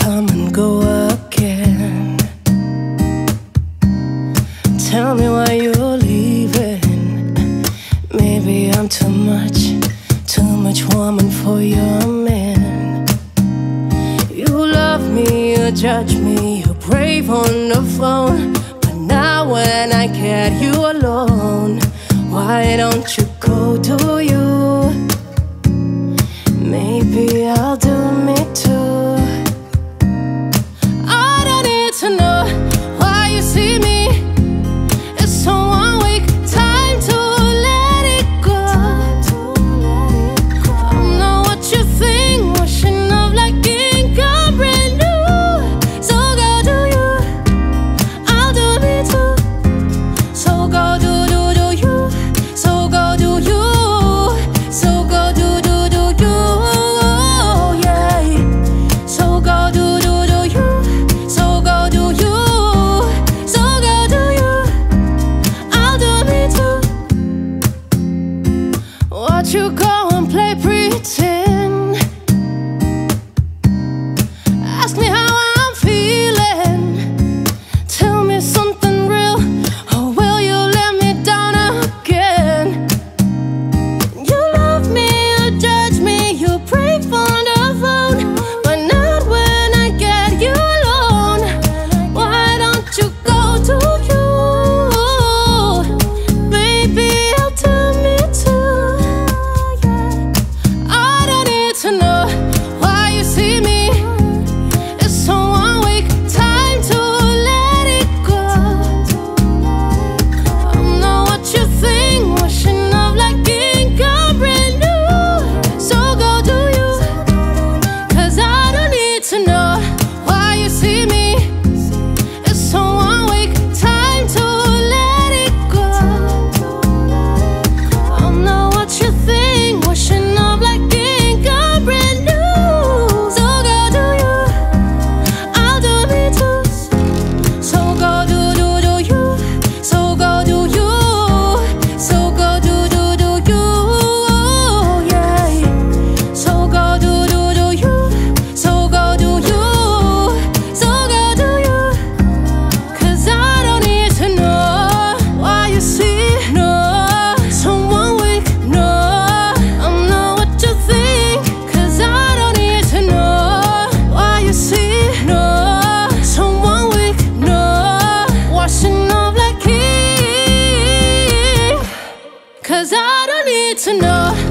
come and go again. Tell me why you're leaving. Maybe I'm too much woman for your man. You love me, you judge me, you're brave on the phone, but now when I get you alone, why don't you go do you? Maybe I'll do me too. I don't need to know why you see me. It's so 1 week, time to let it go. I'm not what you think, washing off like ink, I'm brand new. So go do you, I'll do me too. So go do you, so go do you, so go do you. You go and play pretend. Ask me how I'm feeling. Tell me something real, or will you let me down again? You love me, you judge me, you break on the phone, but not when I get you alone. Why don't you go to you? Baby, I'll tell me too. To know why you see me. It's so 1 week, time to let it go. I'm not what you think, washing off like ink, I'm brand new. So go do you, cause I don't need to know why you see me. It's so 1 week, time to let it go. I'm not what you think, washing off like ink, I'm brand new. So go do you, I'll do me too. So go do you, so go do you, so go do you, yeah. So go do you, so go do you, so go do you. Cause I don't need to know why you see, no. So 1 week, no. I'm not what you think, cause I don't need to know why you see, no. So 1 week, no. Washing off like ink, cause I don't need to know.